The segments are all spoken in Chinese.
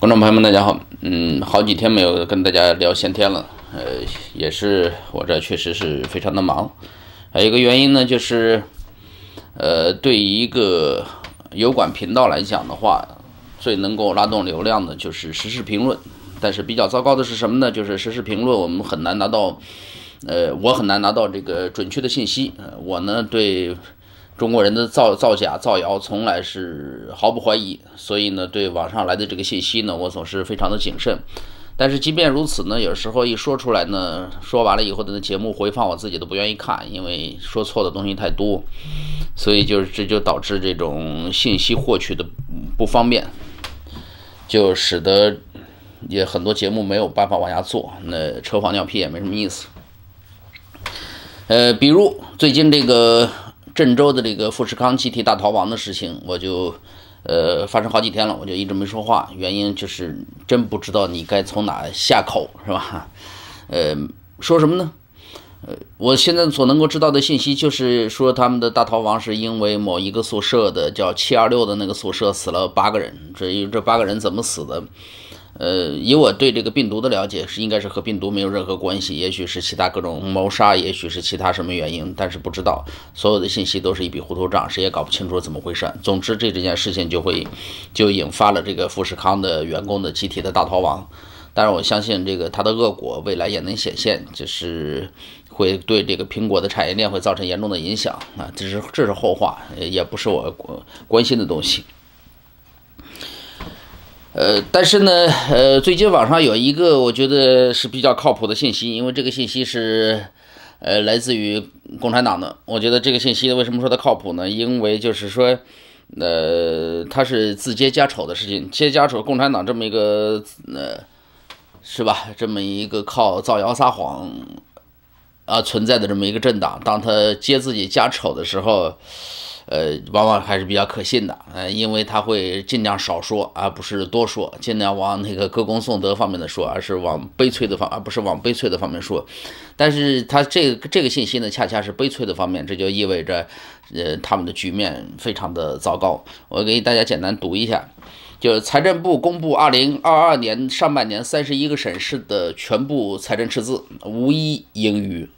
观众朋友们，大家好。好几天没有跟大家聊闲天了，也是我这确实是非常的忙。还有一个原因呢，就是对于一个油管频道来讲的话，最能够拉动流量的就是时事评论。但是比较糟糕的是什么呢？就是时事评论我们很难拿到，我很难拿到这个准确的信息。我呢对中国人的造假造谣从来是毫不怀疑，所以呢对网上来的这个信息呢，我总是非常的谨慎。但是即便如此呢，有时候一说出来呢，说完了以后的节目回放我自己都不愿意看，因为说错的东西太多，所以这就导致这种信息获取的不方便，就使得也很多节目没有办法往下做，那车放尿屁也没什么意思。比如最近这个郑州的这个富士康集体大逃亡的事情，我就发生好几天了，我就一直没说话，原因就是真不知道你该从哪下口，是吧？说什么呢？我现在所能够知道的信息就是说，他们的大逃亡是因为某一个宿舍的叫726的那个宿舍死了8个人，这8个人怎么死的？以我对这个病毒的了解，应该是和病毒没有任何关系，也许是其他各种谋杀，也许是其他什么原因，但是不知道，所有的信息都是一笔糊涂账，谁也搞不清楚怎么回事。总之这件事情就引发了这个富士康的员工的集体的大逃亡。当然我相信这个它的恶果未来也能显现，就是会对这个苹果的产业链会造成严重的影响啊，这是后话，也不是我关心的东西。但是呢，最近网上有一个我觉得是比较靠谱的信息，因为这个信息是来自于共产党的。我觉得这个信息为什么说它靠谱呢？因为就是说它是自揭家丑的事情，揭家丑，共产党这么一个是吧？这么一个靠造谣撒谎存在的这么一个政党，当他揭自己家丑的时候，往往还是比较可信的，因为他会尽量少说，而不是多说，尽量往那个歌功颂德方面的说，而不是往悲催的方面说。但是他这个信息呢，恰恰是悲催的方面，这就意味着，他们的局面非常的糟糕。我给大家简单读一下。就财政部公布2022年上半年31个省市的全部财政赤字，无一盈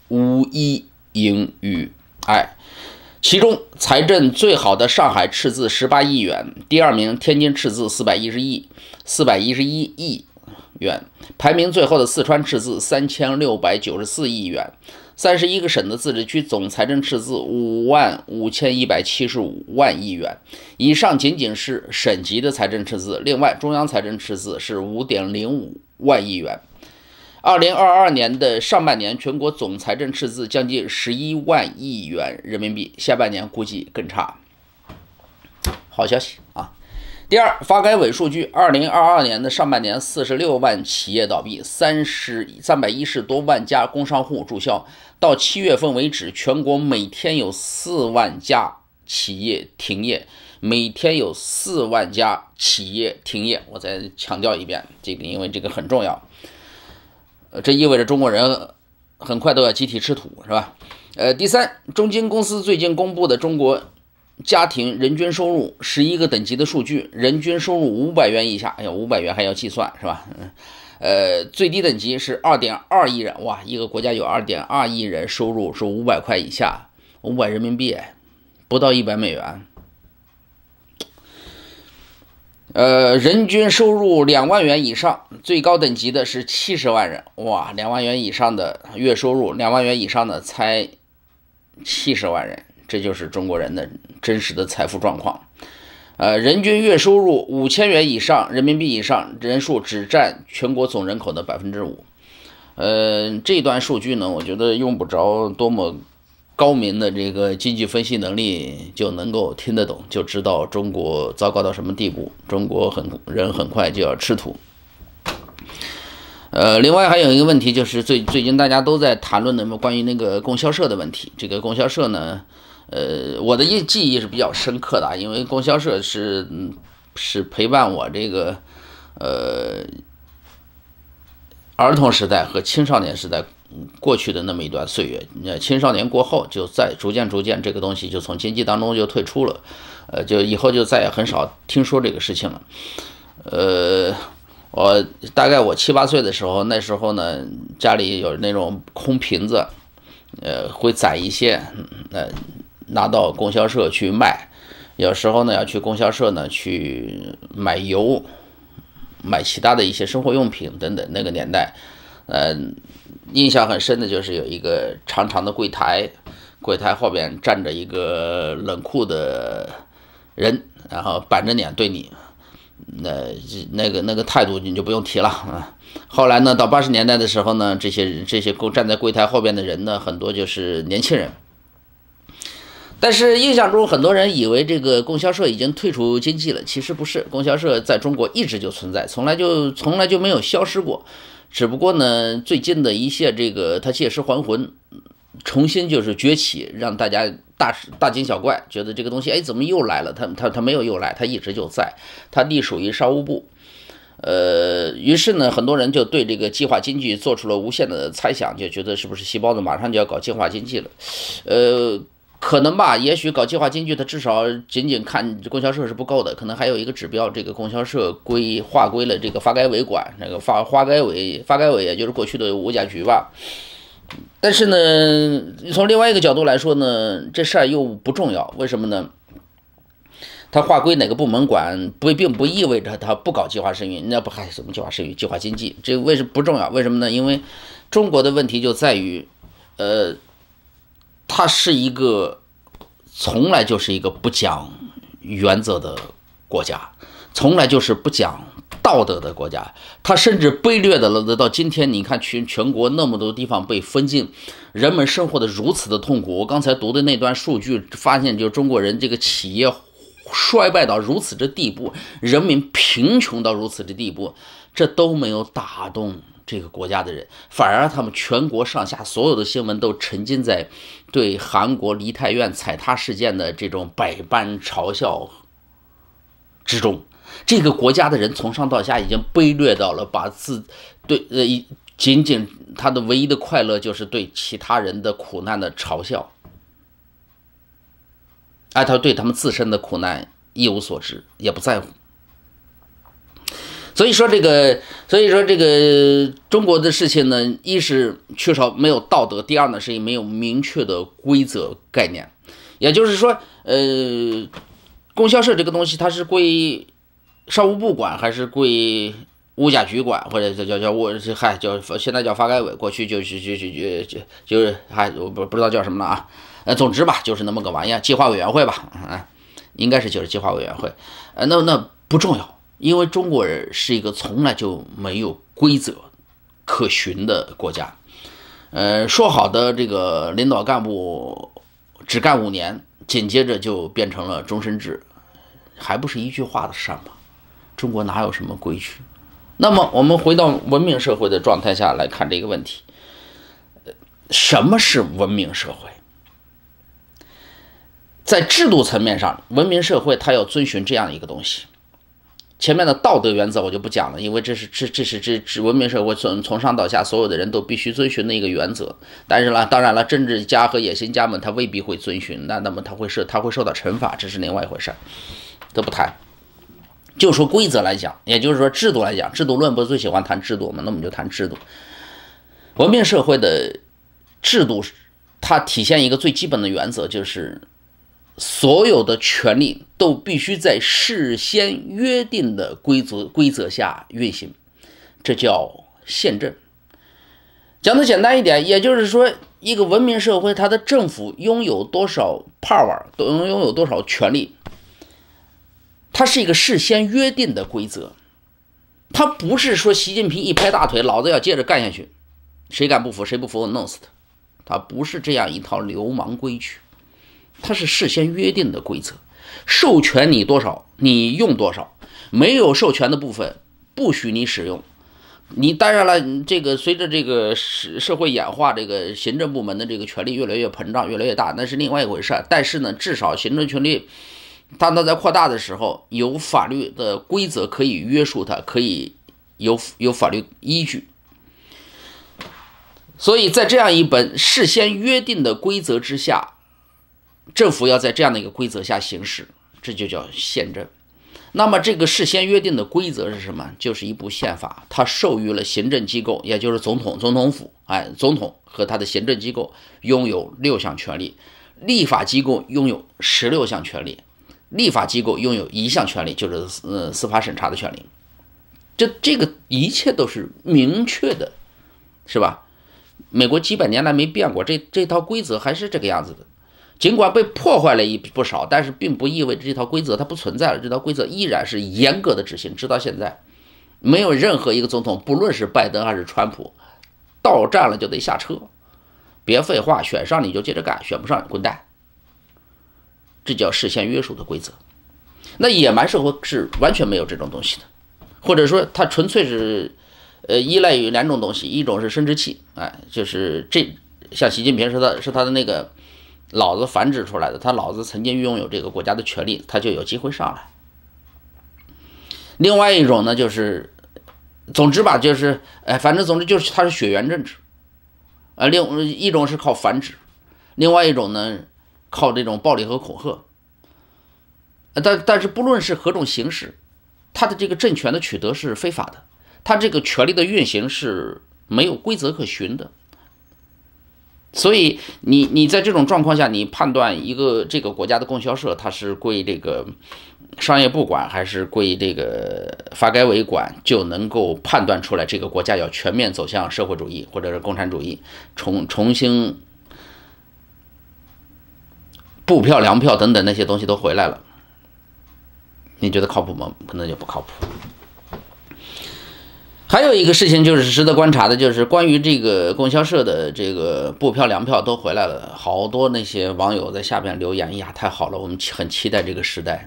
余，其中财政最好的上海赤字18亿元，第二名天津赤字411亿元，排名最后的四川赤字3694亿元。31个省的自治区总财政赤字55175万亿元，以上仅仅是省级的财政赤字，另外中央财政赤字是5.05万亿元。2022年的上半年，全国总财政赤字将近11万亿元人民币，下半年估计更差。好消息啊！第二，发改委数据，2022年的上半年，46万企业倒闭，310多万家工商户注销。到7月份为止，全国每天有4万家企业停业，我再强调一遍，这个因为这个很重要。这意味着中国人很快都要集体吃土，是吧？第三，中金公司最近公布的中国家庭人均收入11个等级的数据，人均收入500元以下，500元还要计算，是吧？最低等级是2.2亿人，哇，一个国家有2.2亿人收入是500块以下，500人民币，不到100美元。人均收入2万元以上，最高等级的是70万人，哇，2万元以上的月收入，2万元以上的才70万人，这就是中国人的真实的财富状况。人均月收入5000元以上人民币以上人数只占全国总人口的5%。这段数据呢，我觉得用不着多么高明的这个经济分析能力就能够听得懂，就知道中国糟糕到什么地步，中国人很快就要吃土。另外还有一个问题就是最近大家都在谈论的关于那个供销社的问题。这个供销社呢，我的记忆是比较深刻的，因为供销社是陪伴我这个儿童时代和青少年时代过去的那么一段岁月。青少年过后就逐渐这个东西就从经济当中就退出了，就以后就再也很少听说这个事情了。 大概我7、8岁的时候，那时候呢，家里有那种空瓶子，会攒一些，拿到供销社去卖。有时候呢，要去供销社呢去买油，买其他的一些生活用品等等。那个年代，印象很深的就是有一个长长的柜台，柜台后边站着一个冷酷的人，然后板着脸对你。那个态度你就不用提了啊。后来呢，到80年代的时候呢，这些站在柜台后边的人呢，很多就是年轻人。但是印象中很多人以为这个供销社已经退出经济了，其实不是，供销社在中国一直就存在，从来就没有消失过。只不过呢，最近的一些这个它借尸还魂，重新就是崛起，让大家大惊小怪，觉得这个东西哎怎么又来了？它没有又来，它一直就在，它隶属于商务部。于是呢，很多人就对这个计划经济做出了无限的猜想，就觉得是不是细胞子马上就要搞计划经济了？可能吧，也许搞计划经济，它至少仅仅看供销社是不够的，可能还有一个指标，这个供销社划归了这个发改委管，那个发改委也就是过去的物价局吧。但是呢，从另外一个角度来说呢，这事儿又不重要，为什么呢？它划归哪个部门管，并不意味着它不搞计划生育，那不还什么计划生育、计划经济，这为什么不重要？为什么呢？因为中国的问题就在于，它是一个从来就是一个不讲原则的国家，从来就是不讲道德的国家，它甚至卑劣的了到今天，你看全国那么多地方被封禁，人们生活的如此的痛苦。我刚才读的那段数据，发现就中国人这个企业衰败到如此之地步，人民贫穷到如此之地步，这都没有打动这个国家的人，反而他们全国上下所有的新闻都沉浸在对韩国梨泰院踩踏事件的这种百般嘲笑之中。这个国家的人从上到下已经卑劣到了仅仅他的唯一的快乐就是对其他人的苦难的嘲笑，他对他们自身的苦难一无所知，也不在乎。所以说这个中国的事情呢，一是缺少没有道德，第二呢是没有明确的规则概念。也就是说，供销社这个东西它是归商务部管还是归物价局管，或者叫现在叫发改委，过去就是我不知道叫什么了啊。总之吧，就是那么个玩意儿，计划委员会吧，应该是就是计划委员会。那不重要。因为中国人是一个从来就没有规则可循的国家，说好的这个领导干部只干5年，紧接着就变成了终身制，还不是一句话的事吗？中国哪有什么规矩？那么我们回到文明社会的状态下来看这个问题，什么是文明社会？在制度层面上，文明社会它要遵循这样一个东西。前面的道德原则我就不讲了，因为这是文明社会从上到下所有的人都必须遵循的一个原则。但是呢，当然了，政治家和野心家们他未必会遵循，那么他会受到惩罚，这是另外一回事，都不谈。就说规则来讲，也就是说制度来讲，制度论不是最喜欢谈制度吗？那我们就谈制度。文明社会的制度，它体现一个最基本的原则，就是所有的权利都必须在事先约定的规则下运行，这叫宪政。讲的简单一点，也就是说，一个文明社会，它的政府拥有多少 power， 都拥有多少权利，它是一个事先约定的规则。它不是说习近平一拍大腿，老子要接着干下去，谁敢不服，谁不服我弄死他。它不是这样一套流氓规矩。它是事先约定的规则，授权你多少，你用多少，没有授权的部分不许你使用。你当然了，这个随着这个社会演化，这个行政部门的这个权力越来越膨胀，越来越大，那是另外一回事。但是呢，至少行政权力当它在扩大的时候，有法律的规则可以约束它，可以有法律依据。所以在这样一本事先约定的规则之下，政府要在这样的一个规则下行使，这就叫宪政。 那么这个事先约定的规则是什么？就是一部宪法，它授予了行政机构，也就是总统、总统府，总统和他的行政机构拥有6项权利，立法机构拥有16项权利，立法机构拥有1项权利，就是司法审查的权利。这个一切都是明确的，是吧？美国几百年来没变过，这套规则还是这个样子的。尽管被破坏了不少，但是并不意味着这套规则它不存在了。这套规则依然是严格的执行，直到现在，没有任何一个总统，不论是拜登还是川普，到站了就得下车，别废话，选上你就接着干，选不上你滚蛋。这叫事先约束的规则。那野蛮社会是完全没有这种东西的，或者说它纯粹是依赖于2种东西，一种是生殖器，就是像习近平是他的那个老子繁殖出来的，他老子曾经拥有这个国家的权利，他就有机会上来。另外一种呢，就是总之吧，就是反正总之就是他是血缘政治，另一种是靠繁殖，另外一种呢靠这种暴力和恐吓。但是不论是何种形式，他的这个政权的取得是非法的，他这个权力的运行是没有规则可循的。所以你在这种状况下，你判断这个国家的供销社它是归这个商业部管还是归这个发改委管，就能够判断出来这个国家要全面走向社会主义或者是共产主义，重新布票、粮票等等那些东西都回来了。你觉得靠谱吗？可能就不靠谱。还有一个事情就是值得观察的，就是关于这个供销社的这个布票、粮票都回来了，好多那些网友在下边留言呀，太好了，我们很期待这个时代。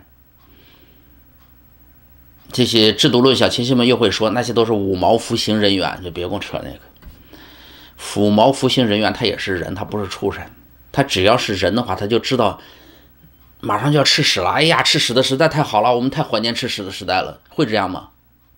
这些制度论小清新们又会说，那些都是五毛服刑人员，就别跟我扯那个。五毛服刑人员他也是人，他不是畜生，他只要是人的话，他就知道马上就要吃屎了。哎呀，吃屎的时代太好了，我们太怀念吃屎的时代了，会这样吗？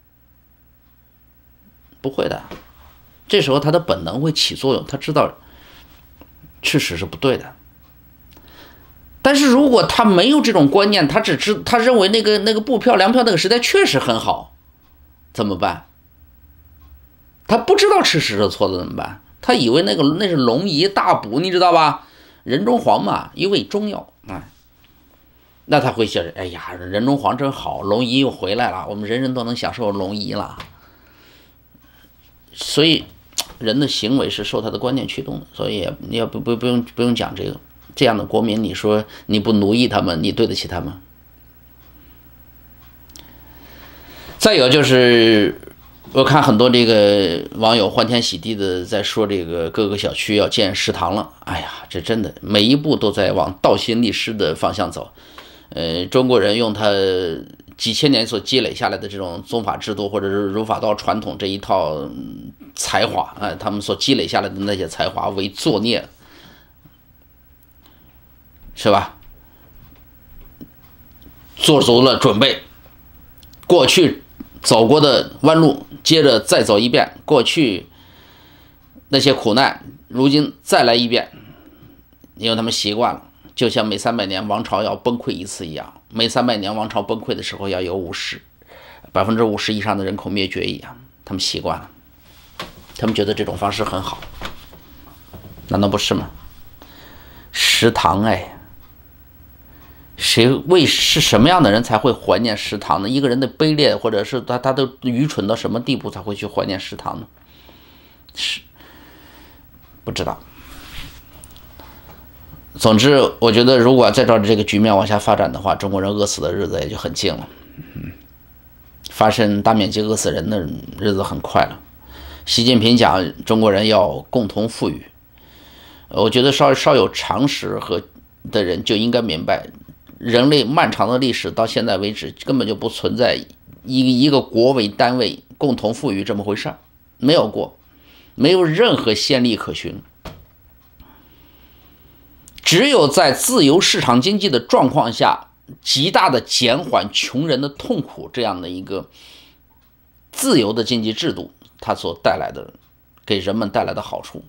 不会的，这时候他的本能会起作用，他知道吃屎是不对的。但是如果他没有这种观念，他认为那个布票、粮票那个时代确实很好，怎么办？他不知道吃屎是错的怎么办？他以为那是龙夷大补，你知道吧？人中黄嘛，一味中药那他会想，哎呀，人中黄真好，龙夷又回来了，我们人人都能享受龙夷了。所以人的行为是受他的观念驱动的，所以你要不用讲这个，这样的国民，你说你不奴役他们，你对得起他们？再有就是我看很多这个网友欢天喜地的在说这个各个小区要建食堂了，哎呀，这真的每一步都在往倒行逆施的方向走。中国人用他几千年所积累下来的这种宗法制度或者是儒法道传统这一套才华他们所积累下来的那些才华为作孽，是吧？做足了准备，过去走过的弯路接着再走一遍，过去那些苦难如今再来一遍，因为他们习惯了，就像每300年王朝要崩溃一次一样，每300年王朝崩溃的时候要有50%以上的人口灭绝一样，他们习惯了，他们觉得这种方式很好，难道不是吗？食堂是什么样的人才会怀念食堂呢？一个人的卑劣或者是他的愚蠢到什么地步才会去怀念食堂呢？是不知道。总之，我觉得如果再照着这个局面往下发展的话，中国人饿死的日子也就很近了。发生大面积饿死人的日子很快了。习近平讲中国人要共同富裕，我觉得稍有常识的人就应该明白，人类漫长的历史到现在为止根本就不存在一个国为单位共同富裕这么回事儿，没有过，没有任何先例可循。只有在自由市场经济的状况下，极大的减缓穷人的痛苦，这样的一个自由的经济制度，它所带来的给人们带来的好处，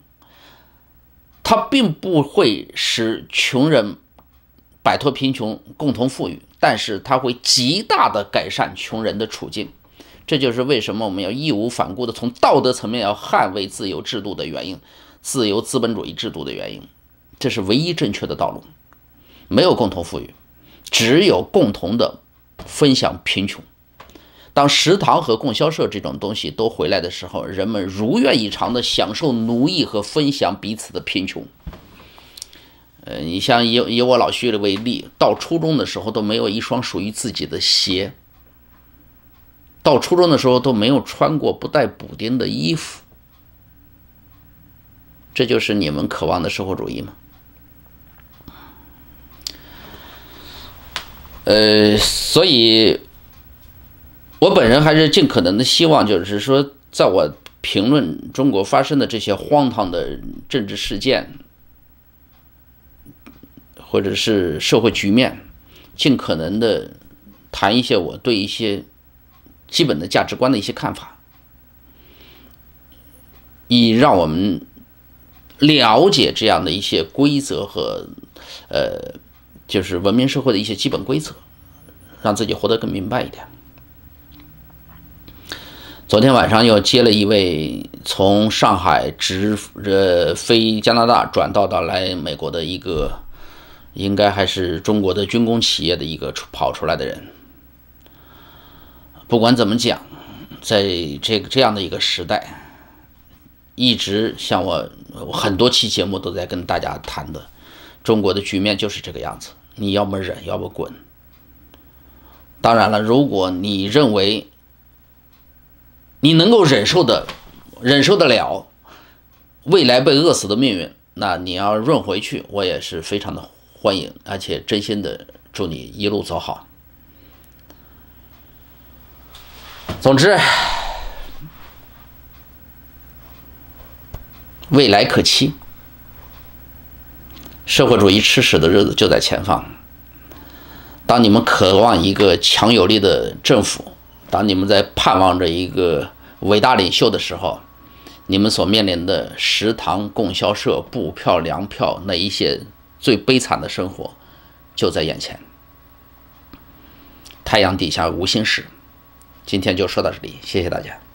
它并不会使穷人摆脱贫穷共同富裕， 但是它会极大的改善穷人的处境。这就是为什么我们要义无反顾的从道德层面要捍卫自由制度的原因，自由资本主义制度的原因。这是唯一正确的道路。没有共同富裕，只有共同的分享贫穷。当食堂和供销社这种东西都回来的时候，人们如愿以偿的享受奴役和分享彼此的贫穷。你像以我老徐为例，到初中的时候都没有一双属于自己的鞋，到初中的时候都没有穿过不带补丁的衣服。这就是你们渴望的社会主义吗？所以我本人还是尽可能的希望，就是说，在我评论中国发生的这些荒唐的政治事件，或者是社会局面，尽可能的谈一些我对一些基本的价值观的一些看法，以让我们了解这样的一些规则和就是文明社会的一些基本规则，让自己活得更明白一点。昨天晚上又接了一位从上海飞加拿大转到来美国的一个，应该还是中国的军工企业的一个跑出来的人。不管怎么讲，在这样的一个时代，一直像我很多期节目都在跟大家谈的，中国的局面就是这个样子，你要么忍，要么滚。当然了，如果你认为你能够忍受得了未来被饿死的命运，那你要润回去，我也是非常的欢迎，而且真心的祝你一路走好。总之，未来可期，社会主义吃屎的日子就在前方。当你们渴望一个强有力的政府，当你们在盼望着一个伟大领袖的时候，你们所面临的食堂、供销社、布票、粮票那一些最悲惨的生活就在眼前。太阳底下无心事。今天就说到这里，谢谢大家。